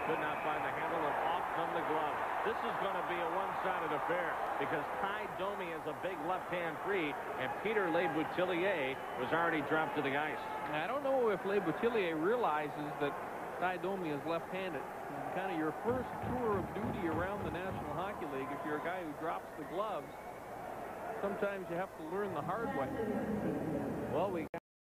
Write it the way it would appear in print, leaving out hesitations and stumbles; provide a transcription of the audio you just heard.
could not find the handle, and off come the glove. This is going to be a one-sided affair because Ty Domi has a big left-hand free, and Peter Le-Boutillier was already dropped to the ice. I don't know if Le-Boutillier realizes that Ty Domi is left-handed. Kind of your first tour of duty around the National Hockey League, if you're a guy who drops the gloves, sometimes you have to learn the hard way. Well, we